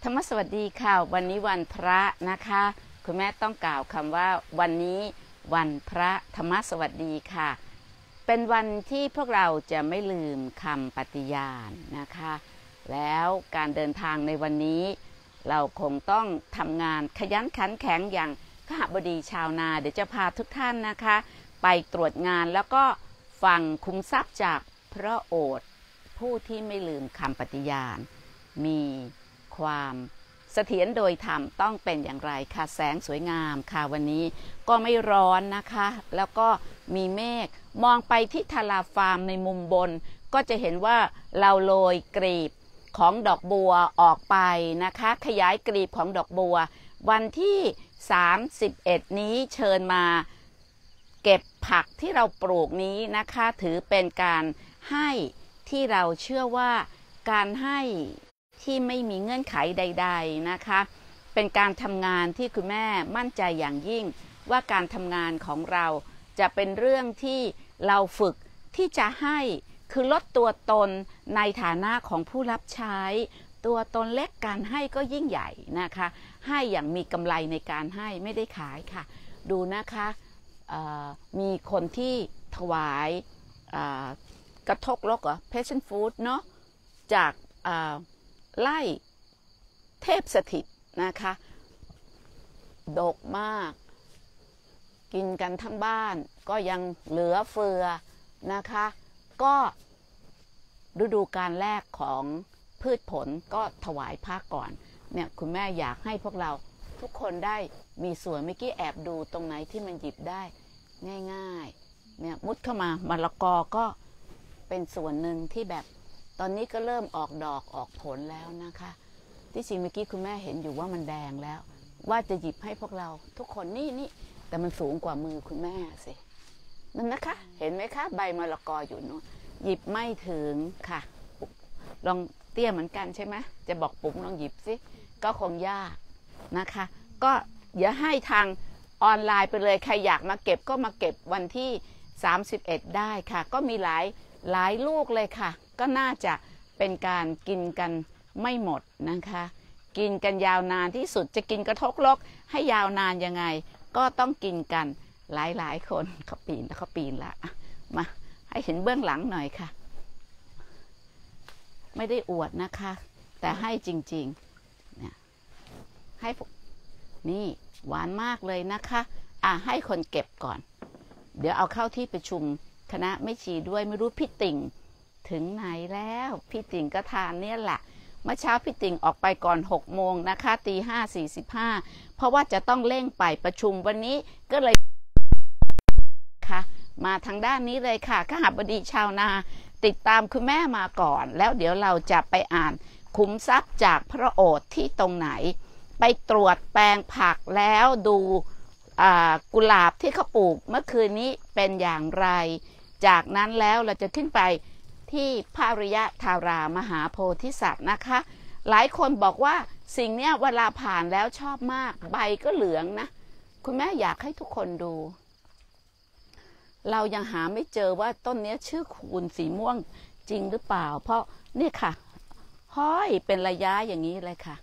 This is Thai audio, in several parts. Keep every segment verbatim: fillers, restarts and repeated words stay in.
ธรรมสวัสดีค่ะวันนี้วันพระนะคะคุณแม่ต้องกล่าวคำว่าวันนี้วันพระธรรมสวัสดีค่ะเป็นวันที่พวกเราจะไม่ลืมคำปฏิญาณนะคะแล้วการเดินทางในวันนี้เราคงต้องทำงานขยันขันแข็งอย่างขหบดีชาวนาเดี๋ยวจะพาทุกท่านนะคะไปตรวจงานแล้วก็ฟังคุ้มทรัพย์จากพระโอษฐ์ผู้ที่ไม่ลืมคำปฏิญาณมีความเสถียรโดยธรรมต้องเป็นอย่างไรค่ะแสงสวยงามค่ะวันนี้ก็ไม่ร้อนนะคะแล้วก็มีเมฆมองไปที่ทาราฟาร์มในมุมบนก็จะเห็นว่าเราโรยกลีบของดอกบัวออกไปนะคะขยายกลีบของดอกบัววันที่สามสิบเอ็ดนี้เชิญมาเก็บผักที่เราปลูกนี้นะคะถือเป็นการให้ที่เราเชื่อว่าการให้ที่ไม่มีเงื่อนไขใดๆนะคะเป็นการทำงานที่คุณแม่มั่นใจอย่างยิ่งว่าการทำงานของเราจะเป็นเรื่องที่เราฝึกที่จะให้คือลดตัวตนในฐานะของผู้รับใช้ตัวตนเล็กการให้ก็ยิ่งใหญ่นะคะให้อย่างมีกำไรในการให้ไม่ได้ขายค่ะดูนะคะมีคนที่ถวายกระทกลกเหรอ passion fruit เนาะจากไล่เทพสถิตนะคะดกมากกินกันทั้งบ้านก็ยังเหลือเฟือนะคะก็ฤดูกาลแรกของพืชผลก็ถวายพระก่อนเนี่ยคุณแม่อยากให้พวกเราทุกคนได้มีส่วนเมื่อกี้แอบดูตรงไหนที่มันหยิบได้ง่ายๆเนี่ยมุดเข้ามามะละกอก็เป็นส่วนหนึ่งที่แบบตอนนี้ก็เริ่มออกดอกออกผลแล้วนะคะที่จริงเมื่อกี้คุณแม่เห็นอยู่ว่ามันแดงแล้วว่าจะหยิบให้พวกเราทุกคนนี่นี่แต่มันสูงกว่ามือคุณแม่สินั่นนะคะเห็นไหมคะใบมะละกออยู่นู้นหยิบไม่ถึงค่ะลองเตี้ยเหมือนกันใช่ไหมจะบอกปุ๋มลองหยิบสิก็คงยากนะคะก็อย่าให้ทางออนไลน์ไปเลยใครอยากมาเก็บก็มาเก็บวันที่สามสิบเอ็ดได้ค่ะก็มีหลายหลายลูกเลยค่ะก็น่าจะเป็นการกินกันไม่หมดนะคะกินกันยาวนานที่สุดจะกินกระทกลกให้ยาวนานยังไงก็ต้องกินกันหลายๆคนเขาปีนแล้วเขาปีนละมาให้เห็นเบื้องหลังหน่อยค่ะไม่ได้อวดนะคะแต่ให้จริงๆเนี่ยให้นี่หวานมากเลยนะคะอ่ะให้คนเก็บก่อนเดี๋ยวเอาเข้าที่ประชุมคณะไม่ชีด้วยไม่รู้พี่ติ่งถึงไหนแล้วพี่ติ่งก็ทานเนี่ยแหละเมื่อเช้าพี่ติ่งออกไปก่อนหกโมงนะคะตีห้าสี่สิบห้าเพราะว่าจะต้องเร่งไปประชุมวันนี้ก็เลยค่ะมาทางด้านนี้เลยค่ะขหบดีชาวนาติดตามคุณแม่มาก่อนแล้วเดี๋ยวเราจะไปอ่านคุ้มทรัพย์จากพระโอษฐ์ที่ตรงไหนไปตรวจแปลงผักแล้วดูกุหลาบที่เขาปลูกเมื่อคืนนี้เป็นอย่างไรจากนั้นแล้วเราจะขึ้นไปที่พระอริยธารามหาโพธิสัตว์นะคะหลายคนบอกว่าสิ่งนี้เวลาผ่านแล้วชอบมากใบก็เหลืองนะคุณแม่อยากให้ทุกคนดูเรายังหาไม่เจอว่าต้นนี้ชื่อคูณสีม่วงจริงหรือเปล่าเพราะนี่ค่ะห้อยเป็นระยะอย่างนี้เลยค่ะ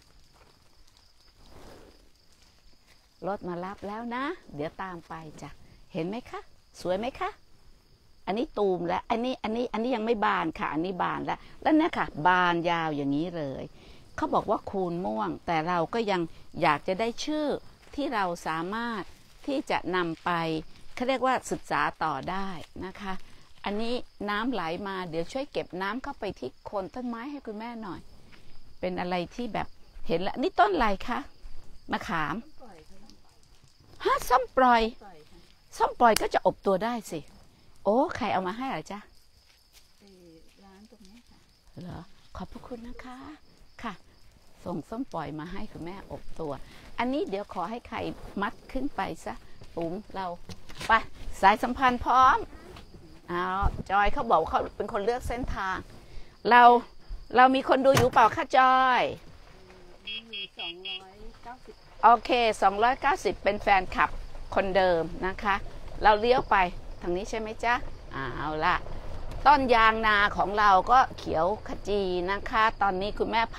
รถมารับแล้วนะเดี๋ยวตามไปจ้ะเห็นไหมคะสวยไหมคะอันนี้ตูมแล้วอันนี้อันนี้อันนี้ยังไม่บานค่ะอันนี้บานแล้วแล้วเนี่ยค่ะบานยาวอย่างนี้เลยเขาบอกว่าคูณม่วงแต่เราก็ยังอยากจะได้ชื่อที่เราสามารถที่จะนำไปเขาเรียกว่าศึกษาต่อได้นะคะอันนี้น้ำไหลมาเดี๋ยวช่วยเก็บน้ำเข้าไปที่โคนต้นไม้ให้คุณแม่หน่อยเป็นอะไรที่แบบเห็นแล้วนี่ต้นอะไรคะมะขามฮะส้มปล่อยส้มปล่อยก็จะอบตัวได้สิโอ้ใครเอามาให้เหรอจ๊ะร้านตรงนี้ค่ะเหรอขอบพระคุณนะคะค่ะส่งส้มปล่อยมาให้คุณแม่อบตัวอันนี้เดี๋ยวขอให้ใครมัดขึ้นไปซะปุ๋มเราไปสายสัมพันธ์พร้อมเอาจอยเขาบอกเขาเป็นคนเลือกเส้นทางเราเรามีคนดูอยู่เปล่าคะจอยมีสองร้อยเก้าสิบโอเคสองร้อยเก้าสิบเป็นแฟนคลับคนเดิมนะคะเราเลี้ยวไปทางนี้ใช่ไหมจ๊ะเอาละต้นยางนาของเราก็เขียวขจีนะคะตอนนี้คุณแม่พา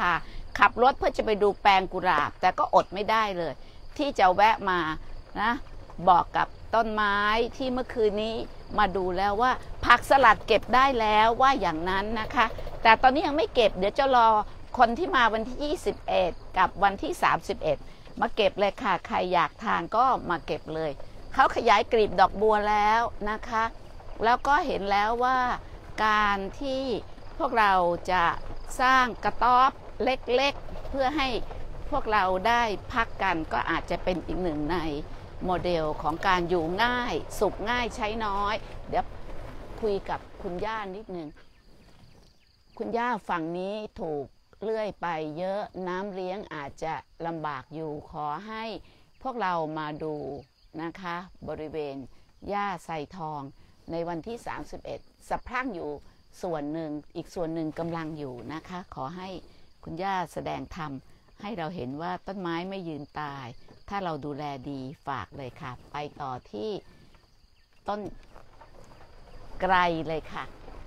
ขับรถเพื่อจะไปดูแปลงกุหลาบแต่ก็อดไม่ได้เลยที่จะแวะมานะบอกกับต้นไม้ที่เมื่อคืนนี้มาดูแล้วว่าผักสลัดเก็บได้แล้วว่าอย่างนั้นนะคะแต่ตอนนี้ยังไม่เก็บเดี๋ยวจะรอคนที่มาวันที่ยี่สิบเอ็ดกับวันที่สามสิบเอ็ดมาเก็บเลยค่ะใครอยากทานก็มาเก็บเลยเขาขยายกลีบดอกบัวแล้วนะคะแล้วก็เห็นแล้วว่าการที่พวกเราจะสร้างกระต๊อบเล็กๆเพื่อให้พวกเราได้พักกันก็อาจจะเป็นอีกหนึ่งในโมเดลของการอยู่ง่ายสุขง่ายใช้น้อยเดี๋ยวคุยกับคุณย่านิดนึงคุณย่าฝั่งนี้ถูกเลื่อยไปเยอะน้ำเลี้ยงอาจจะลำบากอยู่ขอให้พวกเรามาดูนะคะบริเวณย่าไซทองในวันที่สามสิบเอ็ดสะพรั่งอยู่ส่วนหนึ่งอีกส่วนหนึ่งกำลังอยู่นะคะขอให้คุณย่าแสดงธรรมให้เราเห็นว่าต้นไม้ไม่ยืนตายถ้าเราดูแลดีฝากเลยค่ะไปต่อที่ต้นไกรเลยค่ะ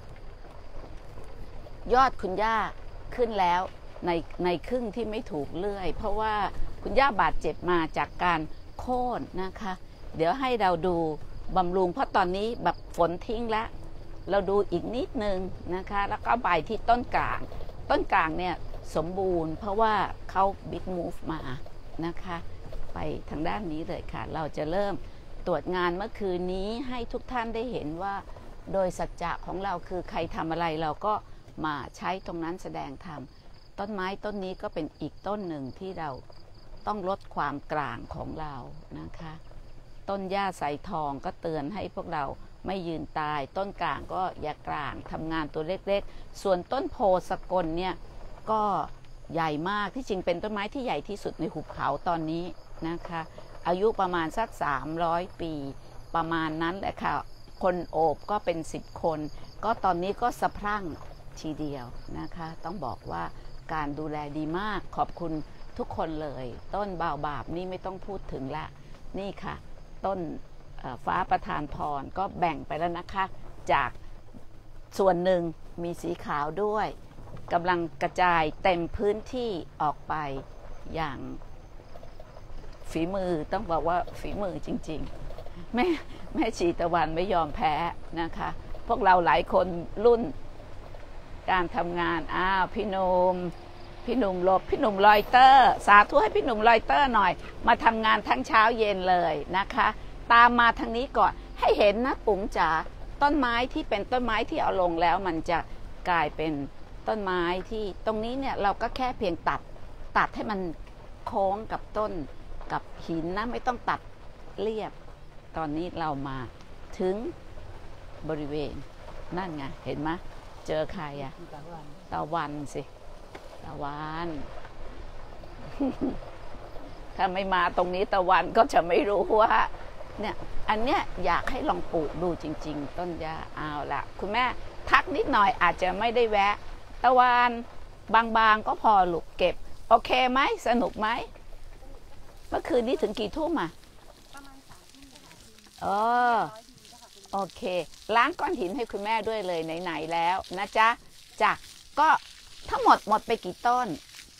ยอดคุณย่าขึ้นแล้วในในครึ่งที่ไม่ถูกเลื่อยเพราะว่าคุณย่าบาดเจ็บมาจากการโค่นนะคะเดี๋ยวให้เราดูบำรุงเพราะตอนนี้แบบฝนทิ้งแล้วเราดูอีกนิดนึงนะคะแล้วก็ไปที่ต้นกลางต้นกลางเนี่ยสมบูรณ์เพราะว่าเขาบิ๊กมูฟมานะคะไปทางด้านนี้เลยค่ะเราจะเริ่มตรวจงานเมื่อคืนนี้ให้ทุกท่านได้เห็นว่าโดยสัจจะของเราคือใครทำอะไรเราก็มาใช้ตรงนั้นแสดงธรรมต้นไม้ต้นนี้ก็เป็นอีกต้นหนึ่งที่เราต้องลดความกลางของเรานะคะต้นหญ้าไสทองก็เตือนให้พวกเราไม่ยืนตายต้นกลางก็อย่ากลางทำงานตัวเล็กๆส่วนต้นโพสกลเนี่ยก็ใหญ่มากที่จริงเป็นต้นไม้ที่ใหญ่ที่สุดในหุบเขาตอนนี้นะคะอายุประมาณสักสามร้อยปีประมาณนั้นแหละค่ะคนโอบก็เป็นสิบคนก็ตอนนี้ก็สะพรั่งทีเดียวนะคะต้องบอกว่าการดูแลดีมากขอบคุณทุกคนเลยต้นบ่าวบาปนี่ไม่ต้องพูดถึงละนี่ค่ะต้นฟ้าประทานพรก็แบ่งไปแล้วนะคะจากส่วนหนึ่งมีสีขาวด้วยกำลังกระจายเต็มพื้นที่ออกไปอย่างฝีมือต้องบอกว่าฝีมือจริงๆแม่แม่ชีตะวันไม่ยอมแพ้นะคะพวกเราหลายคนรุ่นการทำงานอ้าวพี่หนุ่มพี่หนุ่มลบพี่หนุ่มลอยเตอร์สาธุให้พี่หนุ่มลอยเตอร์หน่อยมาทำงานทั้งเช้าเย็นเลยนะคะตามมาทางนี้ก่อนให้เห็นนะปุ๋งจ๋าต้นไม้ที่เป็นต้นไม้ที่เอาลงแล้วมันจะกลายเป็นต้นไม้ที่ตรงนี้เนี่ยเราก็แค่เพียงตัดตัดให้มันโค้งกับต้นกับหินนะไม่ต้องตัดเรียบตอนนี้เรามาถึงบริเวณนั่นไงเห็นไหมเจอใครอะตะวันสิตะวันถ้าไม่มาตรงนี้ตะวันก็จะไม่รู้ว่าเนี่ยอันเนี้ยอยากให้ลองปลูกดูจริงๆต้นหญ้าเอาละคุณแม่ทักนิดหน่อยอาจจะไม่ได้แวะตะวันบางๆก็พอลูกเก็บโอเคไหมสนุกไหมเมื่อคืนนี้ถึงกี่ทุ่มอ่ะประมาณสามทุ่มเออโอเคล้างก้อนหินให้คุณแม่ด้วยเลยไหนๆแล้วนะจ๊ะจ้ะก็ทั้งหมดหมดไปกี่ต้น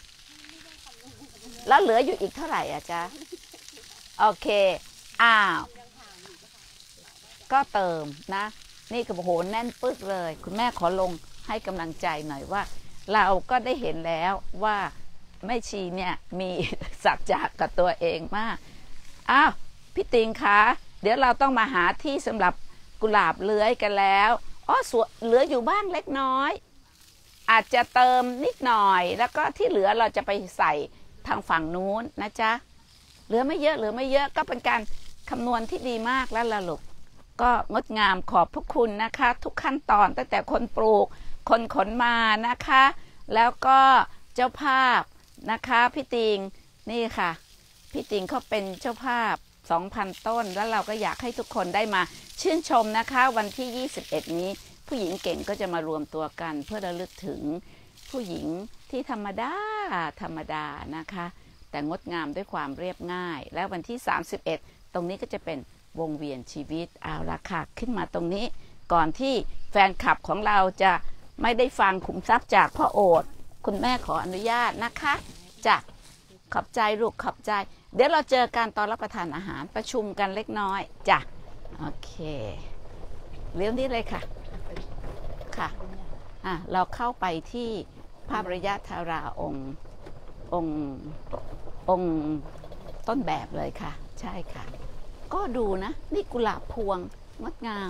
แล้วเหลืออยู่อีกเท่าไหร่อ่ะจ๊ะโอเคอ้าวก็เติมนะนี่ก็โหแน่นปึ๊กเลยคุณแม่ขอลงให้กำลังใจหน่อยว่าเราก็ได้เห็นแล้วว่าแม่ชีเนี่ยมีสัจจะกับตัวเองมากอ้าวพี่ติงคะเดี๋ยวเราต้องมาหาที่สำหรับกุหลาบเลื้อยกันแล้วอ๋อสวนเหลืออยู่บ้างเล็กน้อยอาจจะเติมนิดหน่อยแล้วก็ที่เหลือเราจะไปใส่ทางฝั่งนู้นนะจ๊ะเหลือไม่เยอะเหลือไม่เยอะก็เป็นการคำนวณที่ดีมากแล้วล่ะลูกก็งดงามขอบพระคุณนะคะทุกขั้นตอนตั้งแต่คนปลูกคนขนมานะคะแล้วก็เจ้าภาพนะคะพี่ติงนี่ค่ะพี่ติงเขาเป็นเจ้าภาพ สองพัน ต้นแล้วเราก็อยากให้ทุกคนได้มาชื่นชมนะคะวันที่ยี่สิบเอ็ดนี้ผู้หญิงเก่งก็จะมารวมตัวกันเพื่อระลึกถึงผู้หญิงที่ธรรมดาธรรมดานะคะแต่งดงามด้วยความเรียบง่ายแล้ววันที่สามสิบเอ็ดตรงนี้ก็จะเป็นวงเวียนชีวิตเอาละค่ะขึ้นมาตรงนี้ก่อนที่แฟนคลับของเราจะไม่ได้ฟังขุมทรัพย์จากพ่อโอษฐ์คุณแม่ขออนุญาตนะคะจ้ะขอบใจลูกขอบใจเดี๋ยวเราเจอกันตอนรับประทานอาหารประชุมกันเล็กน้อยจ้ะโอเคเลี้ยวนี้เลยค่ะค่ะอ่ะเราเข้าไปที่พระบรยธาราองค์องค์องค์ต้นแบบเลยค่ะใช่ค่ะก็ดูนะนี่กุหลาบพวงงดงาม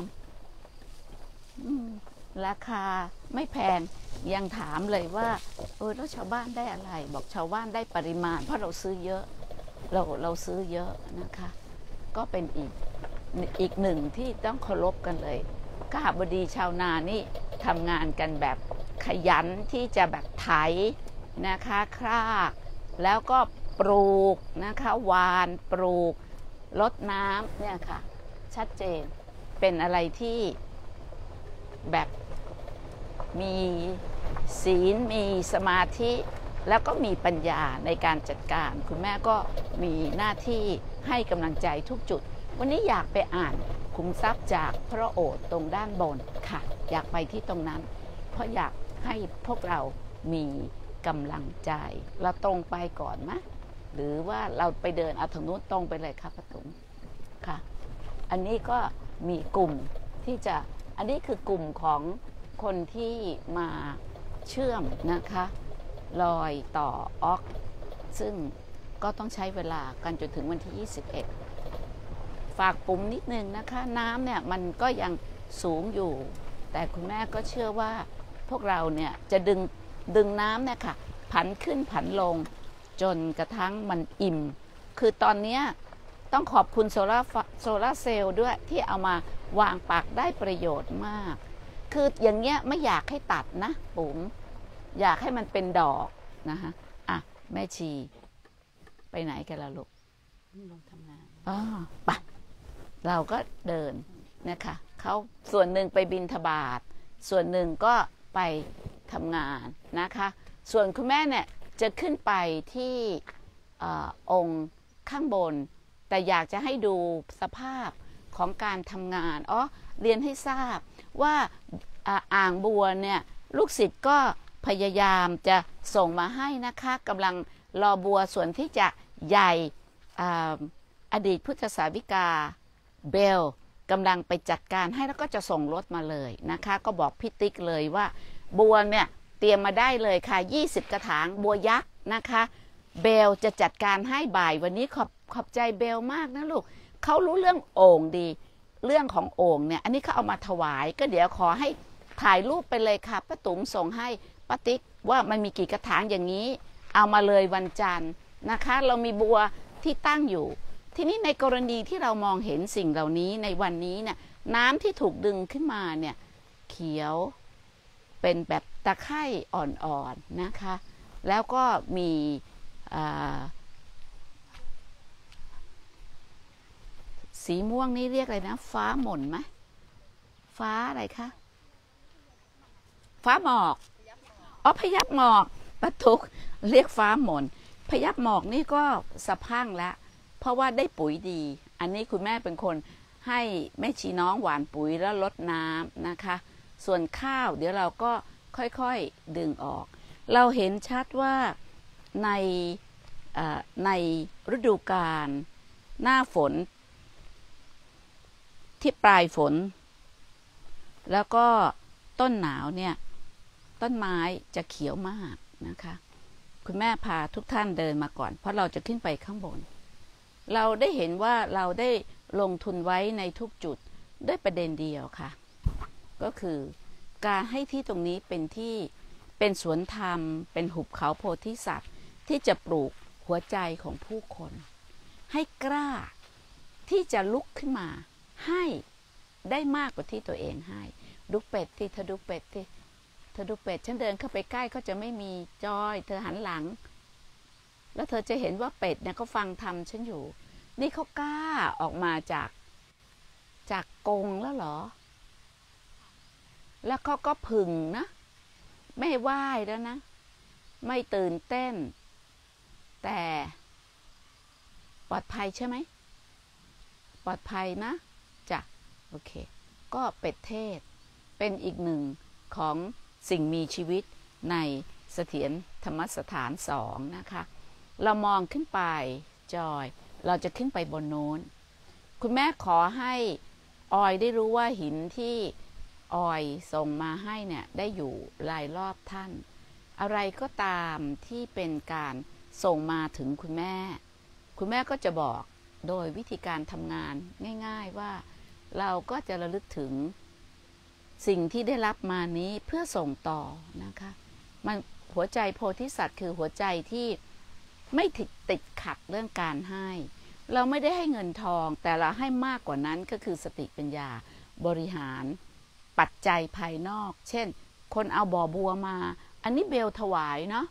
ราคาไม่แพงยังถามเลยว่าเออแล้วชาวบ้านได้อะไรบอกชาวบ้านได้ปริมาณเพราะเราซื้อเยอะเราเราซื้อเยอะนะคะก็เป็นอีกอีกหนึ่งที่ต้องเคารพกันเลยข้าบดีชาวนานี่ทำงานกันแบบขยันที่จะแบบไถนะคะครากแล้วก็ปลูกนะคะหว่านปลูกรดน้ำเนี่ยค่ะชัดเจนเป็นอะไรที่แบบมีศีลมีสมาธิแล้วก็มีปัญญาในการจัดการคุณแม่ก็มีหน้าที่ให้กำลังใจทุกจุดวันนี้อยากไปอ่านขุมทรัพย์จากพระโอษฐ์ตรงด้านบนค่ะอยากไปที่ตรงนั้นเพราะอยากให้พวกเรามีกำลังใจเราตรงไปก่อนไหมหรือว่าเราไปเดินเอาทางนู้นตรงไปเลยครับป้าตุ๋มค่ะอันนี้ก็มีกลุ่มที่จะอันนี้คือกลุ่มของคนที่มาเชื่อมนะคะรอยต่อออกซึ่งก็ต้องใช้เวลากันจนถึงวันที่ยี่สิบเอ็ดฝากปุ่มนิดนึงนะคะน้ำเนี่ยมันก็ยังสูงอยู่แต่คุณแม่ก็เชื่อว่าพวกเราเนี่ยจะดึงดึงน้ำเนี่ยค่ะผันขึ้นผันลงจนกระทั่งมันอิ่มคือตอนนี้ต้องขอบคุณโซล่าโซล่าเซลล์ด้วยที่เอามาวางปักได้ประโยชน์มากคืออย่างเงี้ยไม่อยากให้ตัดนะปุ๋มอยากให้มันเป็นดอกนะคะอ่ะแม่ชีไปไหนกันล่ะลูกลงทำงานอ๋อไปเราก็เดินนะคะเขาส่วนหนึ่งไปบิณฑบาตส่วนหนึ่งก็ไปทำงานนะคะส่วนคุณแม่เนี่ยจะขึ้นไปที่อองค์ข้างบนแต่อยากจะให้ดูสภาพของการทำงานอ๋อเรียนให้ทราบว่าอ่างบัวเนี่ยลูกศิษย์ก็พยายามจะส่งมาให้นะคะกำลังรอบัวส่วนที่จะใหญ่อดีตพุทธสาวิกาเบลกำลังไปจัดการให้แล้วก็จะส่งรถมาเลยนะคะก็บอกพี่ติ๊กเลยว่าบัวเนี่ยเตรียมมาได้เลยค่ะยี่สิบกระถางบัวยักษ์นะคะเบลจะจัดการให้บ่ายวันนี้ขอบขอบใจเบลมากนะลูกเขารู้เรื่องโอ่งดีเรื่องของโอ่งเนี่ยอันนี้เขาเอามาถวายก็เดี๋ยวขอให้ถ่ายรูปไปเลยค่ะป้าตุ๋มส่งให้ป้าติ๊กว่ามันมีกี่กระถางอย่างนี้เอามาเลยวันจันทร์นะคะเรามีบัวที่ตั้งอยู่ทีนี้ในกรณีที่เรามองเห็นสิ่งเหล่านี้ในวันนี้เนี่ยน้ำที่ถูกดึงขึ้นมาเนี่ยเขียวเป็นแบบตะไคร่อ่อนๆนะคะแล้วก็มีสีม่วงนี่เรียกอะไรนะฟ้าหม่นไหมฟ้าอะไรคะฟ้าหมอกอ๋อพยับหมอกปะทุกเรียกฟ้าหม่นพยับหมอกนี่ก็สะพังแล้วเพราะว่าได้ปุ๋ยดีอันนี้คุณแม่เป็นคนให้แม่ชีน้องหว่านปุ๋ยแล้วลดน้ำนะคะส่วนข้าวเดี๋ยวเราก็ค่อยๆดึงออกเราเห็นชัดว่าในในฤดูกาลหน้าฝนที่ปลายฝนแล้วก็ต้นหนาวเนี่ยต้นไม้จะเขียวมากนะคะคุณแม่พาทุกท่านเดินมาก่อนเพราะเราจะขึ้นไปข้างบนเราได้เห็นว่าเราได้ลงทุนไว้ในทุกจุดด้วยประเด็นเดียวค่ะก็คือการให้ที่ตรงนี้เป็นที่เป็นสวนธรรมเป็นหุบเขาโพธิสัตว์ที่จะปลูกหัวใจของผู้คนให้กล้าที่จะลุกขึ้นมาให้ได้มากกว่าที่ตัวเองให้ดูเป็ดที่เธอดูเป็ดที่เธอดูเป็ดฉันเดินเข้าไปใกล้ก็จะไม่มีจอยเธอหันหลังแล้วเธอจะเห็นว่าเป็ดเนี่ยเขาฟังธรรมฉันอยู่นี่เขากล้าออกมาจากจากกรงแล้วเหรอแล้วเขาก็ผึ่งนะไม่ไหว้แล้วนะไม่ตื่นเต้นแต่ปลอดภัยใช่ไหมปลอดภัยนะจ้ะโอเคก็เป็ดเทศเป็นอีกหนึ่งของสิ่งมีชีวิตในเสถียรธรรมสถานสองนะคะเรามองขึ้นไปจอยเราจะขึ้นไปบนโน้นคุณแม่ขอให้ออยได้รู้ว่าหินที่ออยส่งมาให้เนี่ยได้อยู่รายรอบท่านอะไรก็ตามที่เป็นการส่งมาถึงคุณแม่คุณแม่ก็จะบอกโดยวิธีการทำงานง่ายๆว่าเราก็จะระลึกถึงสิ่งที่ได้รับมานี้เพื่อส่งต่อนะคะมันหัวใจโพธิสัตว์คือหัวใจที่ไม่ติดติดขัดเรื่องการให้เราไม่ได้ให้เงินทองแต่เราให้มากกว่านั้นก็คือสติปัญญาบริหารปัจจัยภายนอกเช่นคนเอาบ่อบัวมาอันนี้เบลถวายเนาะ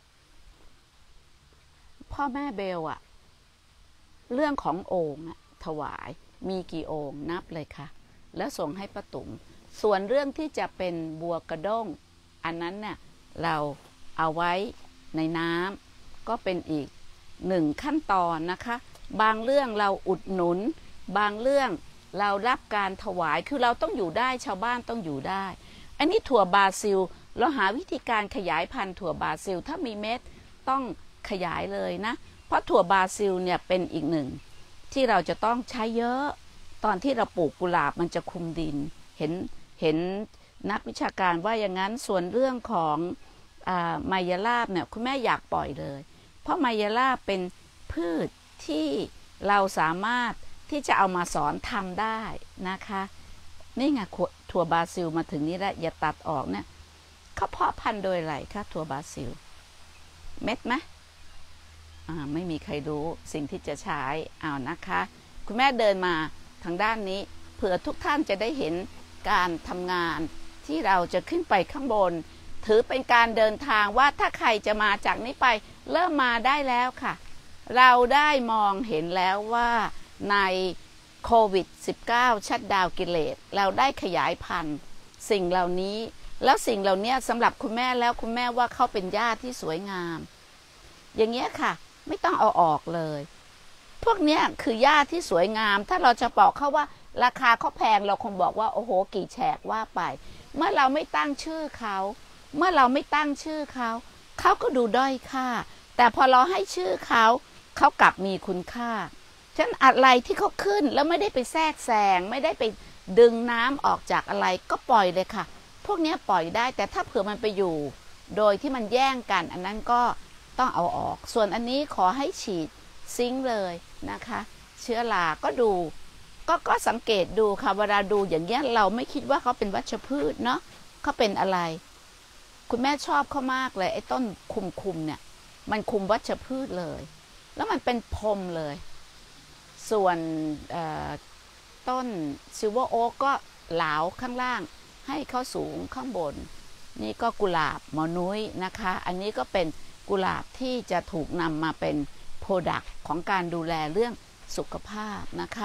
พ่อแม่เบลอะเรื่องของโอ่งถวายมีกี่โอ่งนับเลยค่ะแล้วส่งให้ป้าตุ๋มส่วนเรื่องที่จะเป็นบัวกระด้งอันนั้นเนี่ยเราเอาไว้ในน้ำก็เป็นอีกหนึ่งขั้นตอนนะคะบางเรื่องเราอุดหนุนบางเรื่องเรารับการถวายคือเราต้องอยู่ได้ชาวบ้านต้องอยู่ได้อันนี้ถั่วบราซิลเราหาวิธีการขยายพันธุ์ถั่วบราซิลถ้ามีเม็ดต้องขยายเลยนะเพราะถั่วบราซิลเนี่ยเป็นอีกหนึ่งที่เราจะต้องใช้เยอะตอนที่เราปลูกกุหลาบมันจะคลุมดินเห็นเห็นนักวิชาการว่าอย่างนั้นส่วนเรื่องของไมยราบเนี่ยคุณแม่อยากปล่อยเลยเพราะไมยราบเป็นพืชที่เราสามารถที่จะเอามาสอนทำได้นะคะนี่ไงถั่วบราซิลมาถึงนี้แล้วอย่าตัดออกเนี่ยเขาเพาะพันธุ์โดยอะไรคะถั่วบราซิลเม็ดไหมอ่าไม่มีใครรู้สิ่งที่จะใช้เอานะคะคุณแม่เดินมาทางด้านนี้เผื่อทุกท่านจะได้เห็นการทำงานที่เราจะขึ้นไปข้างบนถือเป็นการเดินทางว่าถ้าใครจะมาจากนี้ไปเริ่มมาได้แล้วค่ะเราได้มองเห็นแล้วว่าในโควิด สิบเก้า ชัตดาวน์กิเลสเราได้ขยายพันธุ์สิ่งเหล่านี้แล้วสิ่งเหล่านี้สำหรับคุณแม่แล้วคุณแม่ว่าเขาเป็นหญ้าที่สวยงามอย่างเงี้ยค่ะไม่ต้องเอาออกเลยพวกเนี้ยคือหญ้าที่สวยงามถ้าเราจะบอกเขาว่าราคาเขาแพงเราคงบอกว่าโอ้โหกี่แฉกว่าไปเมื่อเราไม่ตั้งชื่อเขาเมื่อเราไม่ตั้งชื่อเขาเขาก็ดูด้อยค่าแต่พอเราให้ชื่อเขาเขากลับมีคุณค่าฉะนั้นอะไรที่เขาขึ้นแล้วไม่ได้ไปแทรกแซงไม่ได้ไปดึงน้ำออกจากอะไรก็ปล่อยเลยค่ะพวกนี้ปล่อยได้แต่ถ้าเผื่อมันไปอยู่โดยที่มันแย่งกันอันนั้นก็ต้องเอาออกส่วนอันนี้ขอให้ฉีดซิงค์เลยนะคะเชื้อราก็ดูก็ก็สังเกตดูค่ะเวลาดูอย่างเงี้ยเราไม่คิดว่าเขาเป็นวัชพืชเนาะเขาเป็นอะไรคุณแม่ชอบเขามากเลยไอ้ต้นคุมคุมเนี่ยมันคุมวัชพืชเลยแล้วมันเป็นพรมเลยส่วนต้นซิลเวอร์โอ๊กก็เหลาข้างล่างให้เขาสูงข้างบนนี่ก็กุหลาบหมอนุ้ยนะคะอันนี้ก็เป็นกุหลาบที่จะถูกนำมาเป็นโปรดักต์ของการดูแลเรื่องสุขภาพนะคะ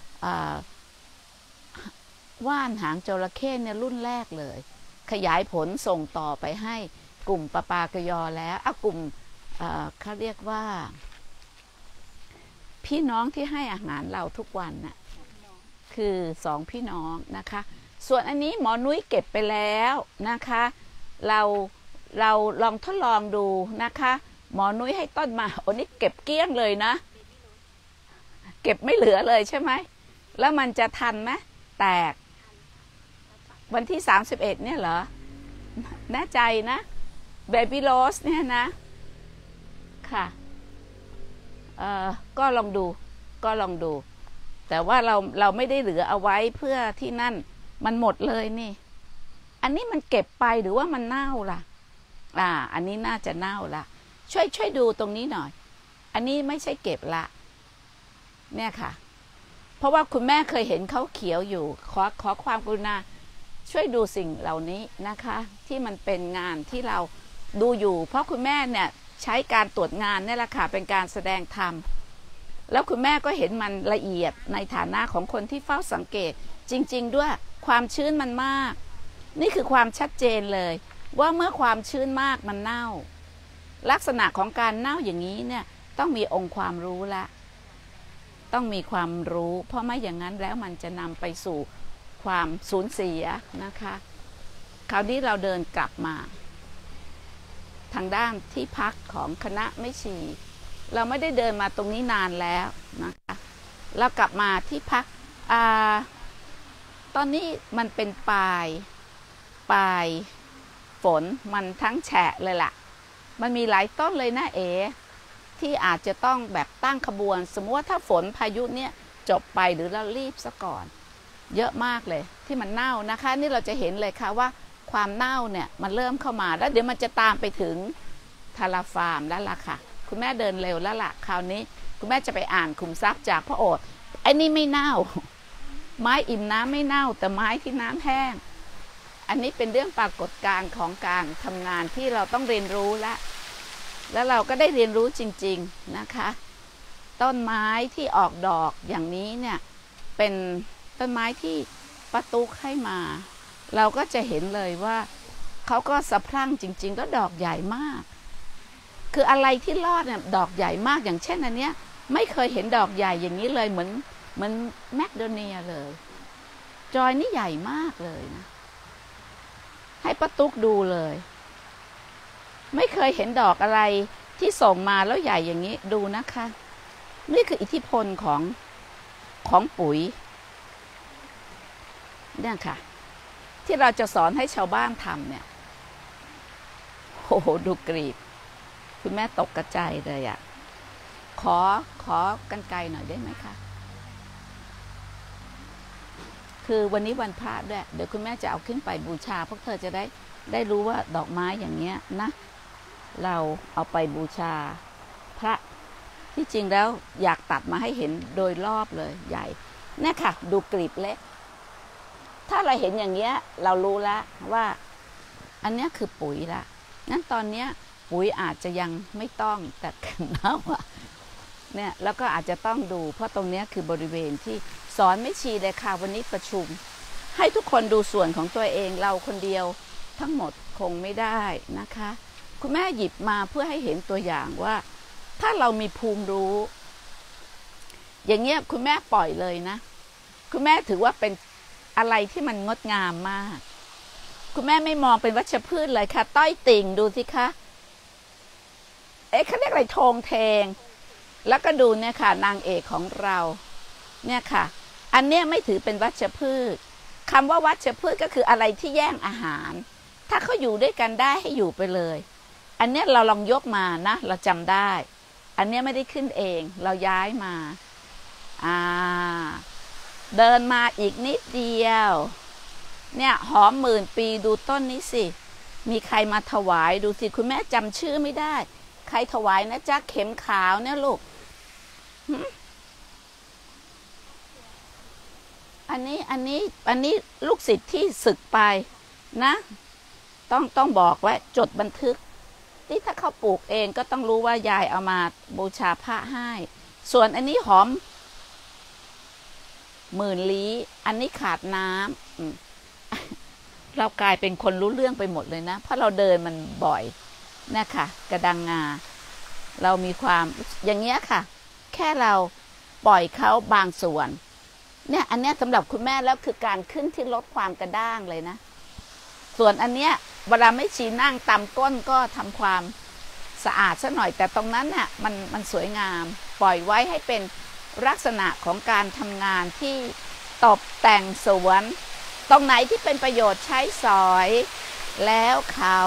ว่านหางจระเข้เนี่ยรุ่นแรกเลยขยายผลส่งต่อไปให้กลุ่มปะปากยอแล้วอ่ะกลุ่มเขาเรียกว่าพี่น้องที่ให้อาหารเราทุกวันน่ะคือสองพี่น้องนะคะส่วนอันนี้หมอนุ้ยเก็บไปแล้วนะคะเราเราลองทดลองดูนะคะหมอนุ้ยให้ต้นมาโอ้นี่เก็บเกลี้ยงเลยนะเก็บไม่เหลือเลยใช่ไหมแล้วมันจะทันไหมแตกวันที่สามสิบเอ็ดเนี่ยเหรอแน่ใจนะเบบี้โรสเนี่ยนะค่ะเอ่อก็ลองดูก็ลองดูแต่ว่าเราเราไม่ได้เหลือเอาไว้เพื่อที่นั่นมันหมดเลยนี่อันนี้มันเก็บไปหรือว่ามันเน่าล่ะอ่าอันนี้น่าจะเน่าละช่วยช่วยดูตรงนี้หน่อยอันนี้ไม่ใช่เก็บละเนี่ยค่ะเพราะว่าคุณแม่เคยเห็นเขาเขียวอยู่ขอขอความกรุณาช่วยดูสิ่งเหล่านี้นะคะที่มันเป็นงานที่เราดูอยู่เพราะคุณแม่เนี่ยใช้การตรวจงานนี่แหละค่ะเป็นการแสดงธรรมแล้วคุณแม่ก็เห็นมันละเอียดในฐานะของคนที่เฝ้าสังเกตจริงๆด้วยความชื้นมันมากนี่คือความชัดเจนเลยว่าเมื่อความชื้นมากมันเน่าลักษณะของการเน่าอย่างนี้เนี่ยต้องมีองค์ความรู้ละต้องมีความรู้เพราะไม่อย่างนั้นแล้วมันจะนำไปสู่ความสูญเสียนะคะคราวนี้เราเดินกลับมาทางด้านที่พักของคณะแม่ชีเราไม่ได้เดินมาตรงนี้นานแล้วนะคะเรากลับมาที่พักอ่าตอนนี้มันเป็นปลายปลายฝนมันทั้งแฉะเลยล่ะมันมีหลายต้นเลยนะเอ๋ที่อาจจะต้องแบบตั้งขบวนสมมติว่าถ้าฝนพายุเนี่ยจบไปหรือเรารีบซะก่อนเยอะมากเลยที่มันเน่านะคะนี่เราจะเห็นเลยค่ะว่าความเน่าเนี่ยมันเริ่มเข้ามาแล้วเดี๋ยวมันจะตามไปถึงทาราฟาร์มแล้วล่ะค่ะคุณแม่เดินเร็วแล้วล่ะคราวนี้คุณแม่จะไปอ่านขุมทรัพย์จากพระโอษฐ์ไอ้นี่ไม่เน่าไม้อิ่มน้ำไม่เน่าแต่ไม้ที่น้ำแห้งอันนี้เป็นเรื่องปรากฏการณ์ของการทำงานที่เราต้องเรียนรู้และแล้วเราก็ได้เรียนรู้จริงๆนะคะต้นไม้ที่ออกดอกอย่างนี้เนี่ยเป็นต้นไม้ที่ป้าตุ๊กให้มาเราก็จะเห็นเลยว่าเขาก็สะพรั่งจริงๆแล้วดอกใหญ่มากคืออะไรที่รอดเนี่ยดอกใหญ่มากอย่างเช่นอันเนี้ยไม่เคยเห็นดอกใหญ่อย่างนี้เลยเหมือนเหมือนแมคโดเนียเลยจอยนี่ใหญ่มากเลยนะให้ป้าตุ๊กดูเลยไม่เคยเห็นดอกอะไรที่ส่งมาแล้วใหญ่อย่างนี้ดูนะคะนี่คืออิทธิพลของของปุ๋ยเนี่ยค่ะที่เราจะสอนให้ชาวบ้านทำเนี่ยโอ้โหดูกรีบคุณแม่ตกกระจายเลยอะขอขอกันไกลหน่อยได้ไหมคะคือวันนี้วันพระด้วยเดี๋ยวคุณแม่จะเอาขึ้นไปบูชาพวกเธอจะได้ได้รู้ว่าดอกไม้อย่างเงี้ยนะเราเอาไปบูชาพระที่จริงแล้วอยากตัดมาให้เห็นโดยรอบเลยใหญ่เนี่ยค่ะดูกลีบเล็กถ้าเราเห็นอย่างเงี้ยเรารู้แล้วว่าอันนี้คือปุ๋ยละนั้นตอนเนี้ยปุ๋ยอาจจะยังไม่ต้องแต่น้ำอ่ะเนี่ยแล้วก็อาจจะต้องดูเพราะตรงนี้คือบริเวณที่สอนไม่ชีเลยค่ะวันนี้ประชุมให้ทุกคนดูส่วนของตัวเองเราคนเดียวทั้งหมดคงไม่ได้นะคะคุณแม่หยิบมาเพื่อให้เห็นตัวอย่างว่าถ้าเรามีภูมิรู้อย่างเงี้ยคุณแม่ปล่อยเลยนะคุณแม่ถือว่าเป็นอะไรที่มันงดงามมากคุณแม่ไม่มองเป็นวัชพืชเลยค่ะต้อยติ่งดูสิคะเอ๊ะเขาเรียกอะไรโทงเทงแล้วก็ดูเนี่ยค่ะนางเอกของเราเนี่ยค่ะอันเนี้ยไม่ถือเป็นวัชพืชคำว่าวัชพืชก็คืออะไรที่แย่งอาหารถ้าเขาอยู่ด้วยกันได้ให้อยู่ไปเลยอันเนี้ยเราลองยกมานะเราจำได้อันเนี้ยไม่ได้ขึ้นเองเราย้ายมาอ่าเดินมาอีกนิดเดียวเนี่ยหอมหมื่นปีดูต้นนี้สิมีใครมาถวายดูสิคุณแม่จำชื่อไม่ได้ใครถวายนะจ๊ะเข็มขาวเนี่ยลูกอันนี้อันนี้อันนี้ลูกศิษย์ที่ศึกไปนะต้องต้องบอกไว้จดบันทึกที่ถ้าเขาปลูกเองก็ต้องรู้ว่ายายเอามาบูชาพระให้ส่วนอันนี้หอมหมื่นลี้อันนี้ขาดน้ำเรากลายเป็นคนรู้เรื่องไปหมดเลยนะเพราะเราเดินมันบ่อยนะคะกระดังงาเรามีความอย่างเงี้ยค่ะแค่เราปล่อยเขาบางส่วนเนี่ยอันเนี้ยสำหรับคุณแม่แล้วคือการขึ้นที่ลดความกระด้างเลยนะส่วนอันเนี้ยเวลาไม่ชีนั่งตำก้นก็ทำความสะอาดซะหน่อยแต่ตรงนั้นน่ะมันมันสวยงามปล่อยไว้ให้เป็นลักษณะของการทำงานที่ตกแต่งสวนตรงไหนที่เป็นประโยชน์ใช้สอยแล้วเขา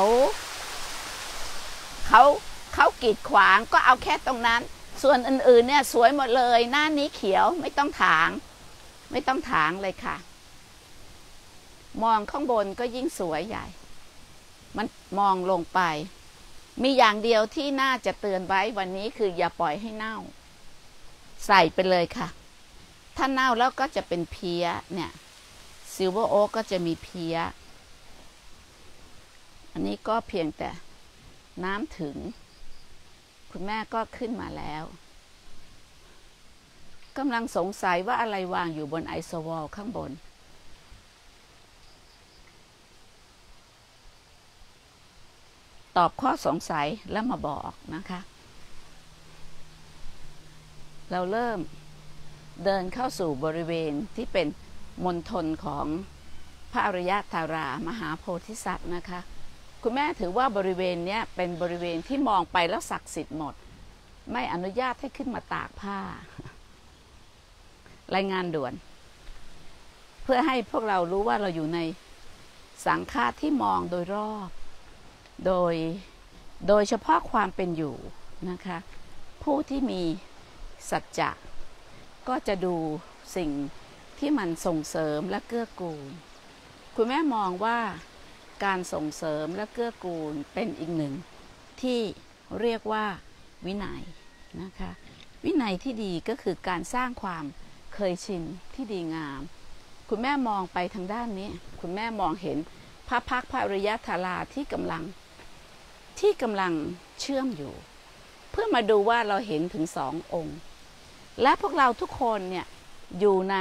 เขาเขากีดขวางก็เอาแค่ตรงนั้นส่วนอื่นๆเนี่ยสวยหมดเลยหน้านี้เขียวไม่ต้องถางไม่ต้องถางเลยค่ะมองข้างบนก็ยิ่งสวยใหญ่มันมองลงไปมีอย่างเดียวที่น่าจะเตือนไว้วันนี้คืออย่าปล่อยให้เน่าใส่ไปเลยค่ะถ้าเน่าแล้วก็จะเป็นเพี้ยเนี่ยซิลเวอร์โอ๊กก็จะมีเพี้ยอันนี้ก็เพียงแต่น้ำถึงคุณแม่ก็ขึ้นมาแล้วกำลังสงสัยว่าอะไรวางอยู่บนไอโซวอลข้างบนตอบข้อสงสัยแล้วมาบอกนะคะเราเริ่มเดินเข้าสู่บริเวณที่เป็นมณฑลของพระอริยธารามหาโพธิสัตว์นะคะคุณแม่ถือว่าบริเวณเนี้ยเป็นบริเวณที่มองไปแล้วศักดิ์สิทธิ์หมดไม่อนุญาตให้ขึ้นมาตากผ้ารายงานด่วนเพื่อให้พวกเรารู้ว่าเราอยู่ในสังฆาที่มองโดยรอบโดยโดยเฉพาะความเป็นอยู่นะคะผู้ที่มีสัจจะก็จะดูสิ่งที่มันส่งเสริมและเกื้อกูลคุณแม่มองว่าการส่งเสริมและเกื้อกูลเป็นอีกหนึ่งที่เรียกว่าวินัยนะคะวินัยที่ดีก็คือการสร้างความเคยชินที่ดีงามคุณแม่มองไปทางด้านนี้คุณแม่มองเห็นพระพักตร์พระอริยธาราที่กำลังที่กำลังเชื่อมอยู่เพื่อมาดูว่าเราเห็นถึงสององค์และพวกเราทุกคนเนี่ยอยู่ใน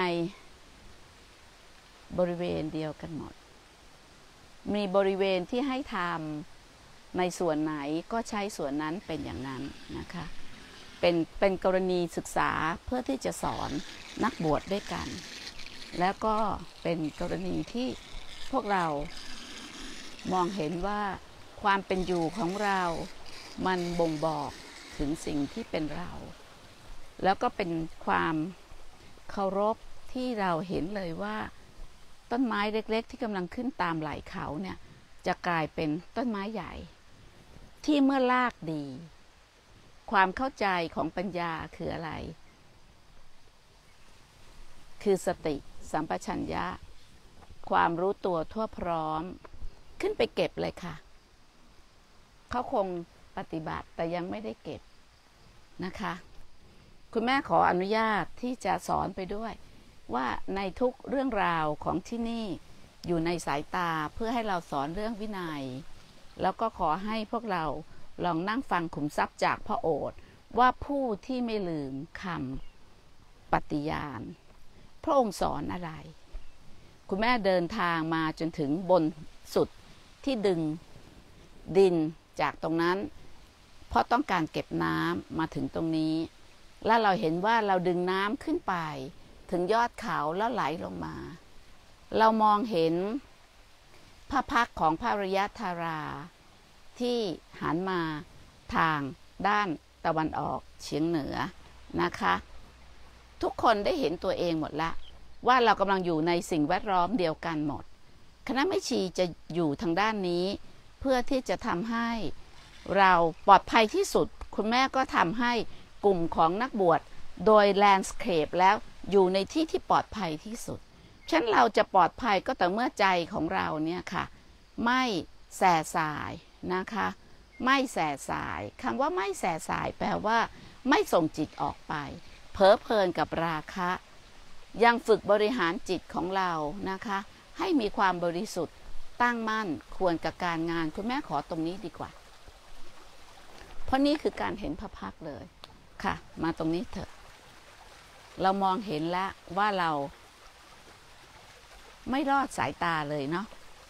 บริเวณเดียวกันหมดมีบริเวณที่ให้ทำในส่วนไหนก็ใช้ส่วนนั้นเป็นอย่างนั้นนะคะเป็นเป็นกรณีศึกษาเพื่อที่จะสอนนักบวชด้วยกันแล้วก็เป็นกรณีที่พวกเรามองเห็นว่าความเป็นอยู่ของเรามันบ่งบอกถึงสิ่งที่เป็นเราแล้วก็เป็นความเคารพที่เราเห็นเลยว่าต้นไม้เล็กๆที่กำลังขึ้นตามไหล่เขาเนี่ยจะกลายเป็นต้นไม้ใหญ่ที่เมื่อรากดีความเข้าใจของปัญญาคืออะไรคือสติสัมปชัญญะความรู้ตัวทั่วพร้อมขึ้นไปเก็บเลยค่ะเขาคงปฏิบัติแต่ยังไม่ได้เก็บนะคะคุณแม่ขออนุญาตที่จะสอนไปด้วยว่าในทุกเรื่องราวของที่นี่อยู่ในสายตาเพื่อให้เราสอนเรื่องวินัยแล้วก็ขอให้พวกเราลองนั่งฟังขุมทรัพย์จากพระโอษฐ์ว่าผู้ที่ไม่ลืมคำปฏิญาณพระองค์สอนอะไรคุณแม่เดินทางมาจนถึงบนสุดที่ดึงดินจากตรงนั้นเพราะต้องการเก็บน้ำมาถึงตรงนี้แล้วเราเห็นว่าเราดึงน้ำขึ้นไปถึงยอดเขาแล้วไหลลงมาเรามองเห็นพระพักตร์ของพระอริยธาราที่หันมาทางด้านตะวันออกเฉียงเหนือนะคะทุกคนได้เห็นตัวเองหมดละว่าเรากำลังอยู่ในสิ่งแวดล้อมเดียวกันหมดคณะแม่ชีจะอยู่ทางด้านนี้เพื่อที่จะทำให้เราปลอดภัยที่สุดคุณแม่ก็ทำให้กลุ่มของนักบวชโดยแลนด์สเคปแล้วอยู่ในที่ที่ปลอดภัยที่สุดฉะนั้นเราจะปลอดภัยก็แต่เมื่อใจของเราเนี่ยค่ะไม่แส่สายนะคะไม่แส่สายคำว่าไม่แส่สายแปลว่าไม่ส่งจิตออกไปเพ้อเพลินกับราคะยังฝึกบริหารจิตของเรานะคะให้มีความบริสุทธิ์ตั้งมั่นควรกับการงานคุณแม่ขอตรงนี้ดีกว่าเพราะนี่คือการเห็นพระพักตร์เลยค่ะมาตรงนี้เถอะเรามองเห็นแล้วว่าเราไม่รอดสายตาเลยเนาะ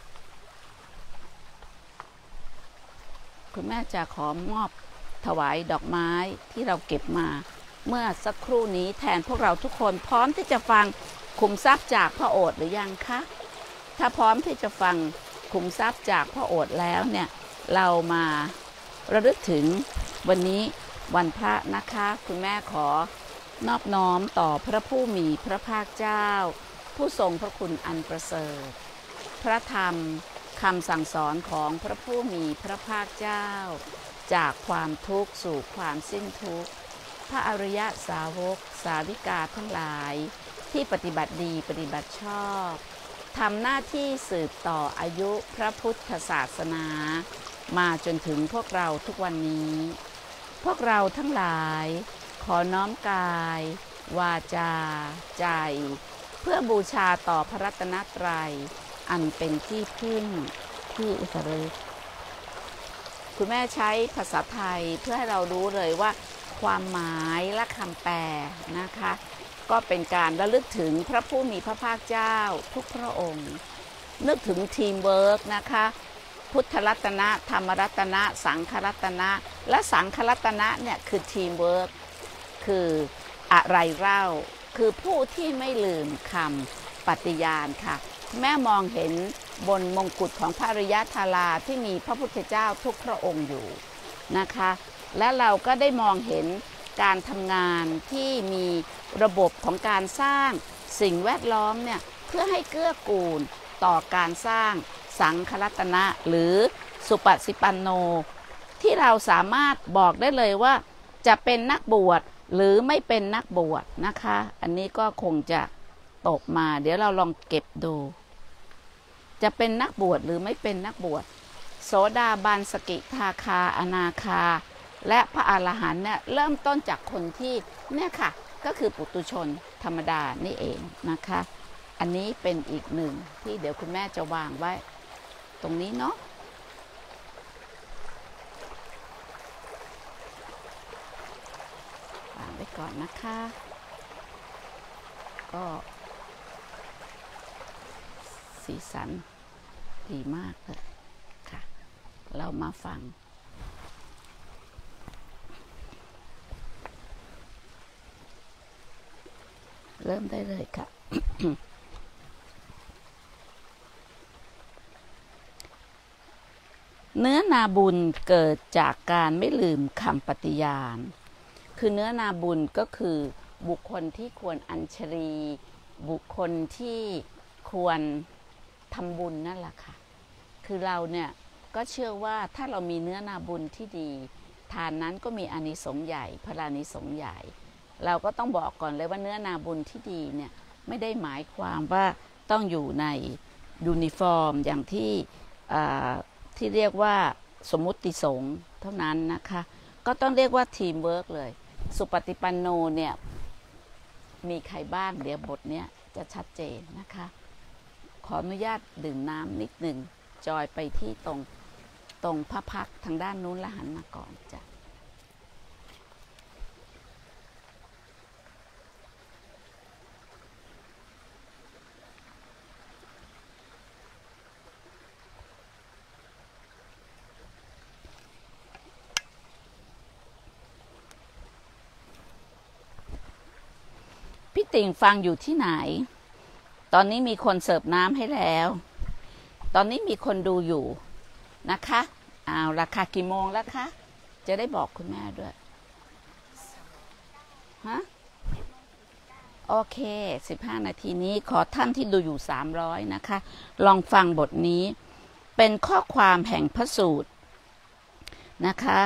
คุณแม่จะขอมอบถวายดอกไม้ที่เราเก็บมาเมื่อสักครู่นี้แทนพวกเราทุกคนพร้อมที่จะฟังขุมทรัพย์จากพระโอษฐ์หรือยังคะถ้าพร้อมที่จะฟังขุมทรัพย์จากพระโอษฐ์แล้วเนี่ยเรามาระลึกถึงวันนี้วันพระนะคะคุณแม่ขอนอบน้อมต่อพระผู้มีพระภาคเจ้าผู้ทรงพระคุณอันประเสริฐพระธรรมคำสั่งสอนของพระผู้มีพระภาคเจ้าจากความทุกข์สู่ความสิ้นทุกข์พระอริยสาวกสาวิกาทั้งหลายที่ปฏิบัติดีปฏิบัติชอบทำหน้าที่สืบต่ออายุพระพุทธศาสนามาจนถึงพวกเราทุกวันนี้พวกเราทั้งหลายขอน้อมกายวาจาใจเพื่อบูชาต่อพระรัตนตรัยอันเป็นที่พึ่งที่อุตริคุณแม่ใช้ภาษาไทยเพื่อให้เรารู้เลยว่าความหมายและคำแปลนะคะก็เป็นการระลึกถึงพระผู้มีพระภาคเจ้าทุกพระองค์นึกถึงทีมเวิร์กนะคะพุทธรัตนะธรรมรัตนะสังฆรัตนะและสังฆรัตนะเนี่ยคือทีมเวิร์กคืออะไรเล่าคือผู้ที่ไม่ลืมคำปฏิญาณค่ะแม่มองเห็นบนมงกุฎของพระอริยธาราที่มีพระพุทธเจ้าทุกพระองค์อยู่นะคะและเราก็ได้มองเห็นการทำงานที่มีระบบของการสร้างสิ่งแวดล้อมเนี่ยเพื่อให้เกื้อกูลต่อการสร้างสังฆรัตนะหรือสุปฏิปันโนที่เราสามารถบอกได้เลยว่าจะเป็นนักบวชหรือไม่เป็นนักบวชนะคะอันนี้ก็คงจะตกมาเดี๋ยวเราลองเก็บดูจะเป็นนักบวชหรือไม่เป็นนักบวชโสดาบันสกิทาคาอนาคาและพระอรหันต์เนี่ยเริ่มต้นจากคนที่เนี่ยค่ะก็คือปุถุชนธรรมดานี่เองนะคะอันนี้เป็นอีกหนึ่งที่เดี๋ยวคุณแม่จะวางไว้ตรงนี้เนาะวางไว้ก่อนนะคะก็สีสันดีมากเลยค่ะเรามาฟังเริ่มได้เลยค่ะ เนื้อนาบุญเกิดจากการไม่ลืมคำปฏิญาณคือเนื้อนาบุญก็คือบุคคลที่ควรอัญชลีบุคคลที่ควรทำบุญนั่นแหละค่ะคือเราเนี่ยก็เชื่อว่าถ้าเรามีเนื้อนาบุญที่ดีทานนั้นก็มีอานิสงส์ใหญ่พลานิสงส์ใหญ่เราก็ต้องบอกก่อนเลยว่าเนื้อนาบุญที่ดีเนี่ยไม่ได้หมายความว่าต้องอยู่ในยูนิฟอร์มอย่างที่ที่เรียกว่าสมมุติสงฆ์เท่านั้นนะคะก็ต้องเรียกว่าทีมเวิร์กเลยสุปฏิปันโนเนี่ยมีใครบ้างเดี๋ยวบทเนี้ยจะชัดเจนนะคะขออนุญาตดื่มน้ำนิดหนึ่งจอยไปที่ตรงตรงพระพักทางด้านนู้นแล้วหันมาก่อนจ้ะพี่ติ่งฟังอยู่ที่ไหนตอนนี้มีคนเสิร์ฟน้ำให้แล้วตอนนี้มีคนดูอยู่นะคะเอาราคากี่โมงแล้วคะจะได้บอกคุณแม่ด้วยฮะโอเคสิบห้านาทีนี้ขอท่านที่ดูอยู่สามร้อยนะคะลองฟังบทนี้เป็นข้อความแห่งพระสูตรนะคะ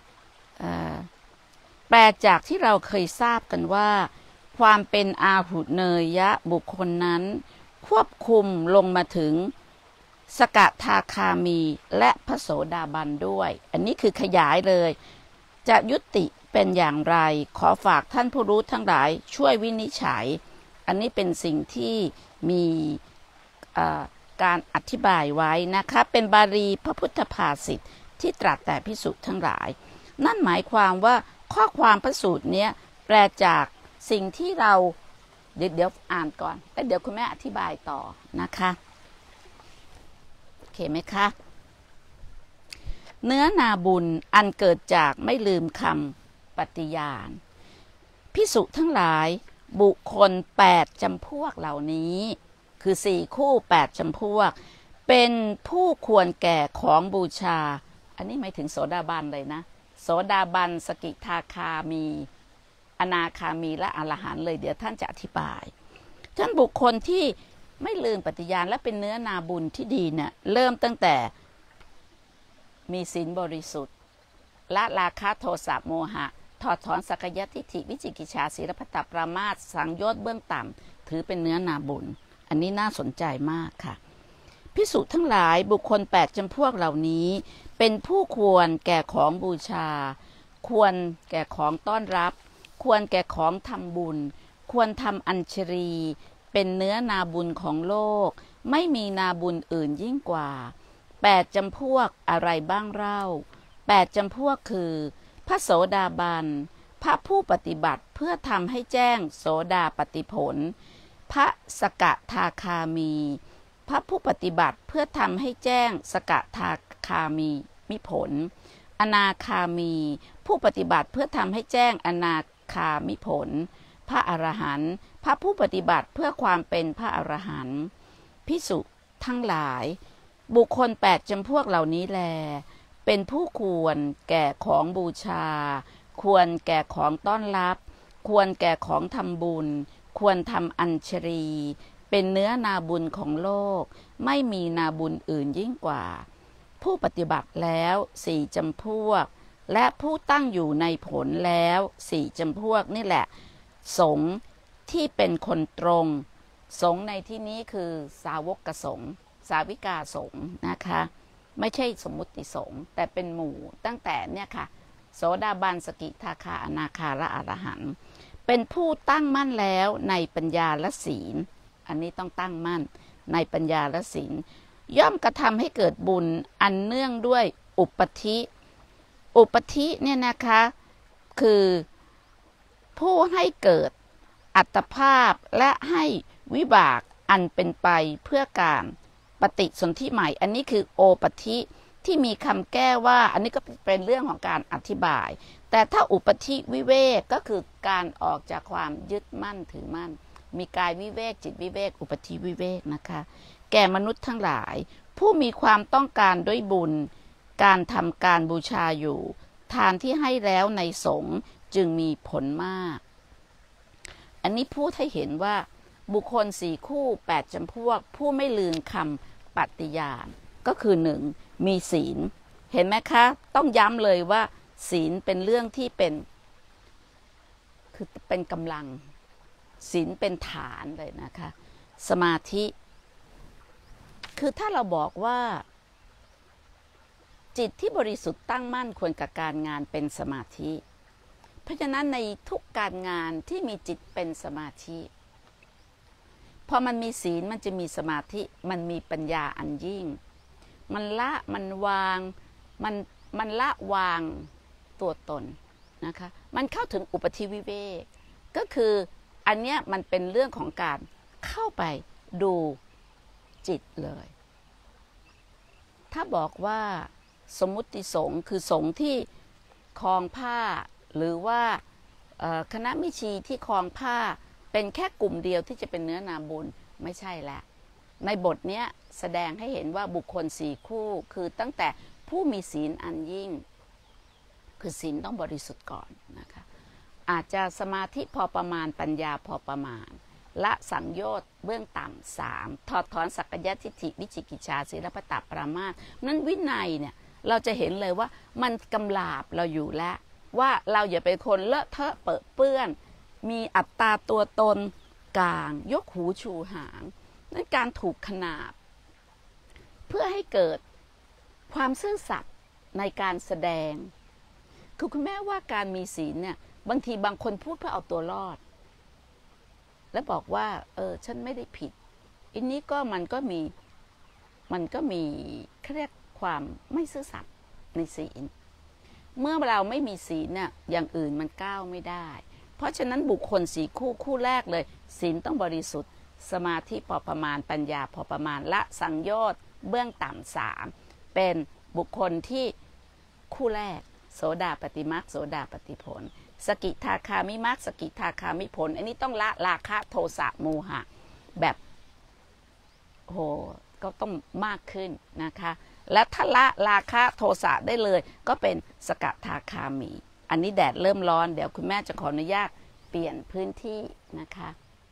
แปลจากที่เราเคยทราบกันว่าความเป็นอาหุเนยยะบุคคลนั้นควบคุมลงมาถึงสกทาคามีและพระโสดาบันด้วยอันนี้คือขยายเลยจะยุติเป็นอย่างไรขอฝากท่านผู้รู้ทั้งหลายช่วยวินิจฉัยอันนี้เป็นสิ่งที่มีการอธิบายไว้นะคะเป็นบาลีพระพุทธภาษิตที่ตรัสแต่ภิกษุทั้งหลายนั่นหมายความว่าข้อความพระสูตรนี้แปลจากสิ่งที่เราเดี๋ยวเดี๋ยวอ่านก่อนแล้วเดี๋ยวคุณแม่อธิบายต่อนะคะโอเคไหมคะเนื้อนาบุญอันเกิดจากไม่ลืมคำปฏิญาณภิกษุทั้งหลายบุคคลแปดจำพวกเหล่านี้คือสี่คู่แปดจำพวกเป็นผู้ควรแก่ของบูชาอันนี้หมายถึงโสดาบันเลยนะโสดาบันสกิทาคามีอนาคามีและอรหันต์เลยเดี๋ยวท่านจะอธิบายท่านบุคคลที่ไม่ลืมปฏิญาณและเป็นเนื้อนาบุญที่ดีเนี่ยเริ่มตั้งแต่มีศีลบริสุทธิ์ละราคะโทสะโมหะถอดถอนสักยทิฏฐิวิจิกิจฉาศีลพัตตปรามาสสังโยชน์เบื้องต่ำถือเป็นเนื้อนาบุญอันนี้น่าสนใจมากค่ะภิกษุทั้งหลายบุคคลแปดจำพวกเหล่านี้เป็นผู้ควรแก่ของบูชาควรแก่ของต้อนรับควรแก่ของทำบุญควรทำอัญชลีเป็นเนื้อนาบุญของโลกไม่มีนาบุญอื่นยิ่งกว่าแปดจำพวกอะไรบ้างเล่าแปดจำพวกคือพระโสดาบันพระผู้ปฏิบัติเพื่อทำให้แจ้งโสดาปฏิผลพระสกทาคามีพระผู้ปฏิบัติเพื่อทำให้แจ้งสกทาคามีมิผลอนาคามีผู้ปฏิบัติเพื่อทำให้แจ้งอนาคามิผลพระอรหันต์พระผู้ปฏิบัติเพื่อความเป็นพระอรหันต์ภิกษุทั้งหลายบุคคลแปดจำพวกเหล่านี้แลเป็นผู้ควรแก่ของบูชาควรแก่ของต้อนรับควรแก่ของทำบุญควรทำอัญชลีเป็นเนื้อนาบุญของโลกไม่มีนาบุญอื่นยิ่งกว่าผู้ปฏิบัติแล้วสี่จำพวกและผู้ตั้งอยู่ในผลแล้วสี่จำพวกนี่แหละสงฆ์ที่เป็นคนตรงสงฆ์ในที่นี้คือสาวกสงฆ์สาวิกาสงฆ์นะคะไม่ใช่สมมุติสงฆ์แต่เป็นหมู่ตั้งแต่เนี่ยค่ะโสดาบันสกิทาคาอนาคาและอรหันต์เป็นผู้ตั้งมั่นแล้วในปัญญาและศีลอันนี้ต้องตั้งมั่นในปัญญาและศีลย่อมกระทำให้เกิดบุญอันเนื่องด้วยอุปธิอุปธิเนี่ยนะคะคือผู้ให้เกิดอัตภาพและให้วิบากอันเป็นไปเพื่อการปฏิสนธิใหม่อันนี้คือโอปธิที่มีคำแก้ว่าอันนี้ก็เป็นเรื่องของการอธิบายแต่ถ้าอุปธิวิเวกก็คือการออกจากความยึดมั่นถือมั่นมีกายวิเวกจิตวิเวกอุปธิวิเวกนะคะแก่มนุษย์ทั้งหลายผู้มีความต้องการด้วยบุญการทำการบูชาอยู่ทานที่ให้แล้วในสงฆ์จึงมีผลมากอันนี้พูดให้เห็นว่าบุคคลสี่คู่แปดจำพวกผู้ไม่ลืมคำปฏิญาณก็คือหนึ่งมีศีลเห็นไหมคะต้องย้ำเลยว่าศีลเป็นเรื่องที่เป็นคือเป็นกำลังศีลเป็นฐานเลยนะคะสมาธิคือถ้าเราบอกว่าจิตที่บริสุทธิ์ตั้งมั่นควรกับการงานเป็นสมาธิเพราะฉะนั้นในทุกการงานที่มีจิตเป็นสมาธิพอมันมีศีลมันจะมีสมาธิมันมีปัญญาอันยิ่งมันละมันวางมันมันละวางตัวตนนะคะมันเข้าถึงอุปธิวิเวกก็คืออันเนี้ยมันเป็นเรื่องของการเข้าไปดูจิตเลยถ้าบอกว่าสมมุติสงฆ์คือสงฆ์ที่คลองผ้าหรือว่าคณะมิชีที่คลองผ้าเป็นแค่กลุ่มเดียวที่จะเป็นเนื้อนาบุญไม่ใช่แหละในบทนี้แสดงให้เห็นว่าบุคคลสี่คู่คือตั้งแต่ผู้มีศีลอันยิ่งคือศีลต้องบริสุทธิ์ก่อนนะคะอาจจะสมาธิพอประมาณปัญญาพอประมาณละสังโยชน์เบื้องต่ำสามถอดถอนสักยทิฏฐิวิจิกิจฉาศีลปตปรามาสนั้นวินัยเนี่ยเราจะเห็นเลยว่ามันกำลาบเราอยู่แล้วว่าเราอย่าเป็นคนเลอะเทอะเปรอะเปื้อนมีอัตตาตัวตนกลางยกหูชูหางนั่นการถูกขนาบเพื่อให้เกิดความซื่อสัตย์ในการแสดงคือคุณแม่ว่าการมีศีลเนี่ยบางทีบางคนพูดเพื่อเอาตัวรอดแล้วบอกว่าเออฉันไม่ได้ผิดอันนี้ก็มันก็มีมันก็มีเรียกความไม่ซื่อสัตย์ในศีลเมื่อเราไม่มีศีลเนี่ยอย่างอื่นมันก้าวไม่ได้เพราะฉะนั้นบุคคลสี่คู่คู่แรกเลยศีลต้องบริสุทธิ์สมาธิพอประมาณปัญญาพอประมาณละสังโยชน์เบื้องต่ำสามเป็นบุคคลที่คู่แรกโสดาปฏิมรรคโสดาปฏิผลสกิทาคามิมรรคสกิทาคามิผลอันนี้ต้องละราคะโทสะโมหะแบบโหก็ต้องมากขึ้นนะคะและถ้าละราคะโทสะได้เลยก็เป็นสกทาคามีอันนี้แดดเริ่มร้อนเดี๋ยวคุณแม่จะขออนุญาตเปลี่ยนพื้นที่นะคะ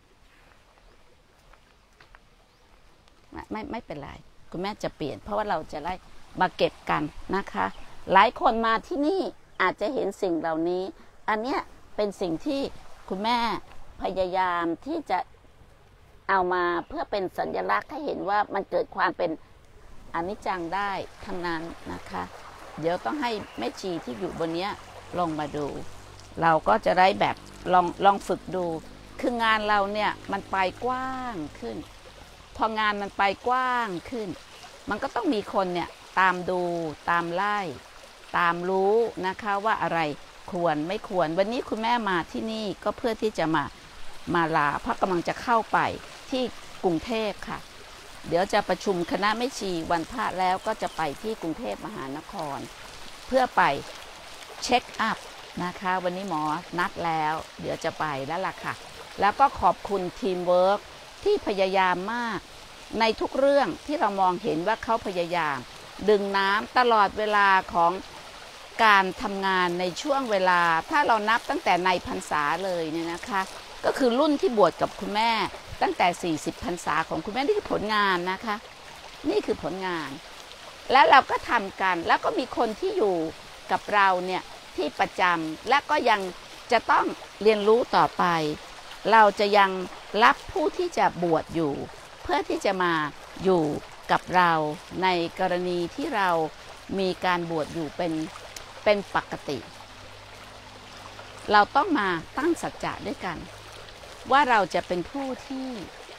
ไม่ไม่ไม่เป็นไรคุณแม่จะเปลี่ยนเพราะว่าเราจะได้มาเก็บกันนะคะหลายคนมาที่นี่อาจจะเห็นสิ่งเหล่านี้อันเนี้ยเป็นสิ่งที่คุณแม่พยายามที่จะเอามาเพื่อเป็นสัญลักษณ์ให้เห็นว่ามันเกิดความเป็นอนิจจังได้ทั้งนั้นนะคะเดี๋ยวต้องให้แม่ชีที่อยู่บนนี้ลงมาดูเราก็จะได้แบบลองลองฝึกดูคืองานเราเนี่ยมันไปกว้างขึ้นพองานมันไปกว้างขึ้นมันก็ต้องมีคนเนี่ยตามดูตามไล่ตามรู้นะคะว่าอะไรควรไม่ควรวันนี้คุณแม่มาที่นี่ก็เพื่อที่จะมามาลาเพราะกำลังจะเข้าไปที่กรุงเทพค่ะเดี๋ยวจะประชุมคณะแม่ชีวันพระแล้วก็จะไปที่กรุงเทพมหานครเพื่อไปเช็คอัพนะคะวันนี้หมอนัดแล้วเดี๋ยวจะไปแล้วล่ะค่ะแล้วก็ขอบคุณทีมเวิร์คที่พยายามมากในทุกเรื่องที่เรามองเห็นว่าเขาพยายามดึงน้ำตลอดเวลาของการทำงานในช่วงเวลาถ้าเรานับตั้งแต่ในพรรษาเลยเนี่ยนะคะก็คือรุ่นที่บวชกับคุณแม่ตั้งแต่สี่สิบพรรษาของคุณแม่นี่คือผลงานนะคะนี่คือผลงานแล้วเราก็ทำกันแล้วก็มีคนที่อยู่กับเราเนี่ยที่ประจำและก็ยังจะต้องเรียนรู้ต่อไปเราจะยังรับผู้ที่จะบวชอยู่เพื่อที่จะมาอยู่กับเราในกรณีที่เรามีการบวชอยู่เป็นเป็นปกติเราต้องมาตั้งสัจจะด้วยกันว่าเราจะเป็นผู้ที่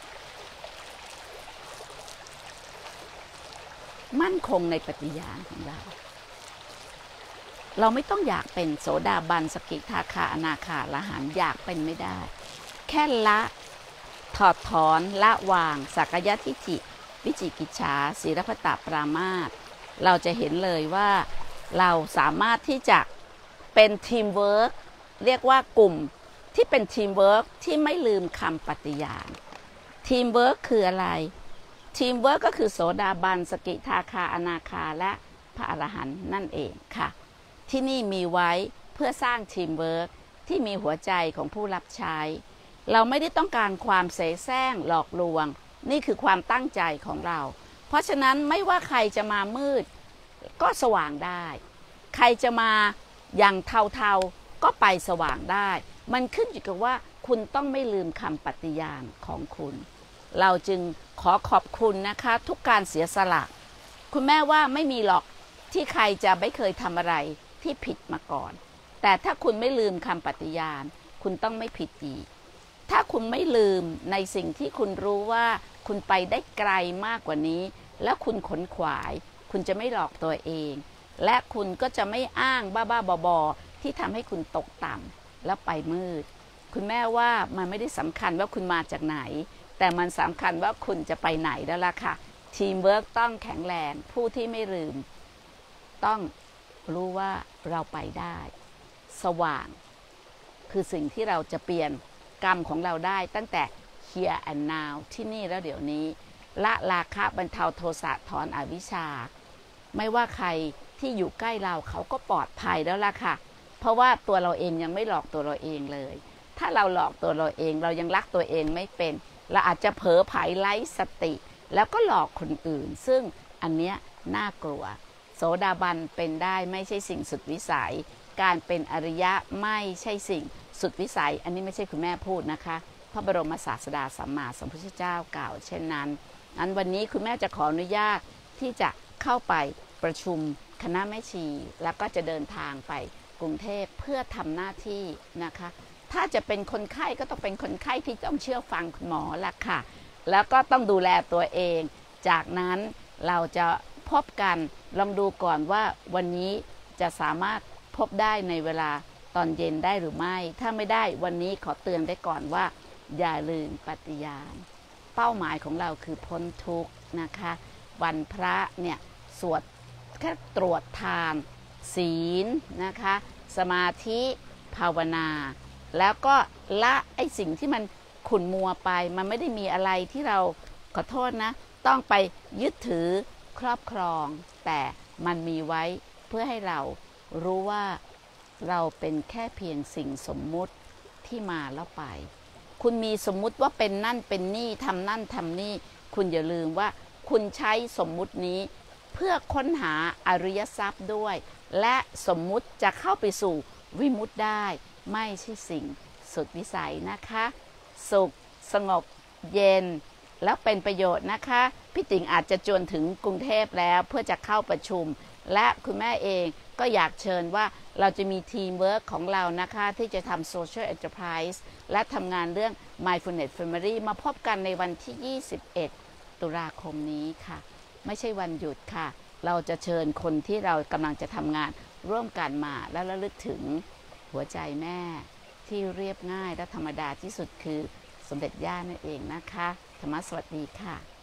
มั่นคงในปฏิญาณของเราเราไม่ต้องอยากเป็นโสดาบันสกิทาคาอนาคาอรหันต์อยากเป็นไม่ได้แค่ละถอดถอนละวางสักยทิฏฐิวิจิกิจฉาศีลพัตตปรามาสเราจะเห็นเลยว่าเราสามารถที่จะเป็นทีมเวิร์คเรียกว่ากลุ่มที่เป็นทีมเวิร์คที่ไม่ลืมคำปฏิญาณทีมเวิร์คคืออะไรทีมเวิร์คก็คือโสดาบันสกิทาคาอนาคาและพระอรหันต์นั่นเองค่ะที่นี่มีไว้เพื่อสร้างทีมเวิร์คที่มีหัวใจของผู้รับใช้เราไม่ได้ต้องการความเสแสร้งหลอกลวงนี่คือความตั้งใจของเราเพราะฉะนั้นไม่ว่าใครจะมามืดก็สว่างได้ใครจะมาอย่างเทาๆก็ไปสว่างได้มันขึ้นอยู่กับว่าคุณต้องไม่ลืมคำปฏิญาณของคุณเราจึงขอขอบคุณนะคะทุกการเสียสละคุณแม่ว่าไม่มีหรอกที่ใครจะไม่เคยทำอะไรที่ผิดมาก่อนแต่ถ้าคุณไม่ลืมคำปฏิญาณคุณต้องไม่ผิดอีกถ้าคุณไม่ลืมในสิ่งที่คุณรู้ว่าคุณไปได้ไกลมากกว่านี้แล้วคุณขนขวายคุณจะไม่หลอกตัวเองและคุณก็จะไม่อ้างบ้าๆบอๆที่ทำให้คุณตกต่ำแล้วไปมืดคุณแม่ว่ามันไม่ได้สำคัญว่าคุณมาจากไหนแต่มันสำคัญว่าคุณจะไปไหนแล้วล่ะค่ะทีมเวิร์กต้องแข็งแรงผู้ที่ไม่ลืมต้องรู้ว่าเราไปได้สว่างคือสิ่งที่เราจะเปลี่ยนกรรมของเราได้ตั้งแต่ here and now ที่นี่แล้วเดี๋ยวนี้ละราคะบรรเทาโทสะถอนอวิชชาไม่ว่าใครที่อยู่ใกล้เราเขาก็ปลอดภัยแล้วล่ะค่ะเพราะว่าตัวเราเองยังไม่หลอกตัวเราเองเลยถ้าเราหลอกตัวเราเองเรายังรักตัวเองไม่เป็นเราอาจจะเผลอไผลไร้สติแล้วก็หลอกคนอื่นซึ่งอันเนี้ยน่ากลัวโสดาบันเป็นได้ไม่ใช่สิ่งสุดวิสัยการเป็นอริยะไม่ใช่สิ่งสุดวิสัยอันนี้ไม่ใช่คุณแม่พูดนะคะพระบรมศาสดาสัมมาสัมพุทธเจ้ากล่าวเช่นนั้นอันวันนี้คุณแม่จะขออนุญาตที่จะเข้าไปประชุมคณะแม่ชีแล้วก็จะเดินทางไปกรุงเทพเพื่อทำหน้าที่นะคะถ้าจะเป็นคนไข้ก็ต้องเป็นคนไข้ที่ต้องเชื่อฟังคุณหมอละค่ะแล้วก็ต้องดูแลตัวเองจากนั้นเราจะพบกันลองดูก่อนว่าวันนี้จะสามารถพบได้ในเวลาตอนเย็นได้หรือไม่ถ้าไม่ได้วันนี้ขอเตือนไว้ก่อนว่าอย่าลืมปฏิญาณเป้าหมายของเราคือพ้นทุกข์นะคะวันพระเนี่ยสวดแค่ตรวจทานศีลนะคะสมาธิภาวนาแล้วก็ละไอ้สิ่งที่มันขุ่นมัวไปมันไม่ได้มีอะไรที่เราขอโทษนะต้องไปยึดถือครอบครองแต่มันมีไว้เพื่อให้เรารู้ว่าเราเป็นแค่เพียงสิ่งสมมุติที่มาแล้วไปคุณมีสมมุติว่าเป็นนั่นเป็นนี่ทำนั่นทำนี่คุณอย่าลืมว่าคุณใช้สมมุตินี้เพื่อค้นหาอริยทรัพย์ด้วยและสมมุติจะเข้าไปสู่วิมุตติได้ไม่ใช่สิ่งสุดวิสัยนะคะสุขสงบเย็นแล้วเป็นประโยชน์นะคะพี่ติ๋งอาจจะจวนถึงกรุงเทพแล้วเพื่อจะเข้าประชุมและคุณแม่เองก็อยากเชิญว่าเราจะมีทีมเวิร์คของเรานะคะที่จะทำ Social Enterprise และทำงานเรื่อง Mindfulness Family มาพบกันในวันที่ยี่สิบเอ็ดตุลาคมนี้ค่ะไม่ใช่วันหยุดค่ะเราจะเชิญคนที่เรากำลังจะทำงานร่วมกันมาแล้วระลึกถึงหัวใจแม่ที่เรียบง่ายและธรรมดาที่สุดคือสมเด็จย่านั่นเองนะคะธรรมะสวัสดีค่ะ